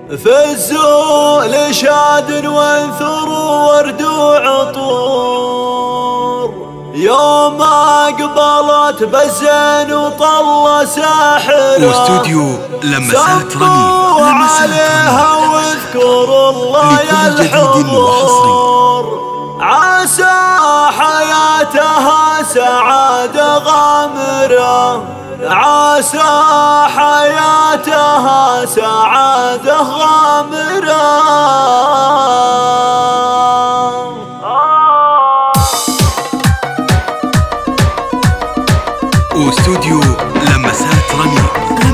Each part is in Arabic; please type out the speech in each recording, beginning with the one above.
في الزول شاد وانثر ورد وعطور، يوم أقبلت بزين وطل ساحرة واستوديو لمسات رنين عليها واذكر الله يا الحضور، عسى حياتها سعادة غامرة، عسى حياتها سعادة غامرة. واستوديو لمسات رنين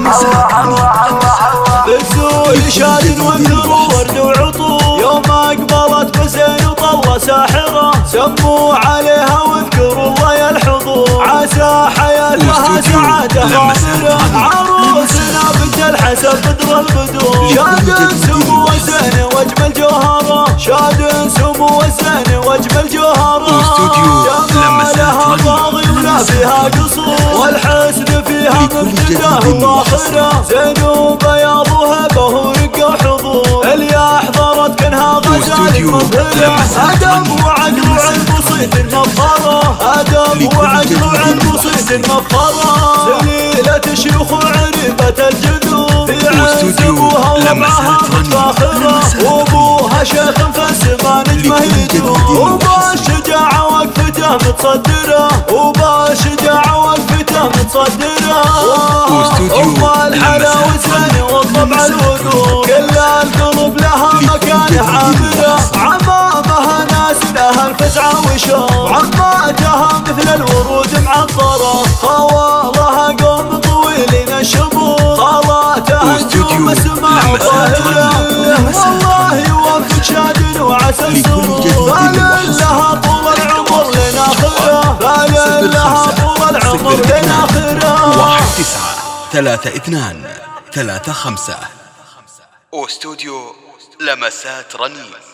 بالزول شاد وانثر ورد وعطور، يوم أقبلت بزين وطل ساحرة، سموا عليها واذكروا الله يا الحضور، عسى حياتها سعادة غامرة، عروسنا بنت الحسن بدر البدور، شاد سمو وزين واجمل جوهرة، شاد سمو وزين واجمل جوهرة، جمالها طاغي ولا فيها قصور، والحسن فيها مبتداه واخره، زين وبياض وهبه ورقه وحضور، اللي احضرت كانها غزال مبهره، ادب وعقل وعلم وصيت مفخره، ادب وعقل وعلم وصيت مفخره، سليله شيوخ وعريبه الجذور، في عز ابوها وضعها متفاخره، وابوها شيخ فالسما نجمه يدور، وبالشجاعه وقفته متصدره، وبالشجاعه وقفته متصدره، ام الحلاوه زين والطبع الوقور، كل القلوب لها مكان عامره، عمامها ناس لها الفزعه وشوق، عماتها مثل الورود معطره، خوالها قوم طويلين الشبور، خالاتها نجوم السماء وظاهره، والله يوفق شاد وعسى السرور، فللها طول العمر لنا خيره، فللها طول العمر لنا خيره. 193235. واستوديو لمسات رنين.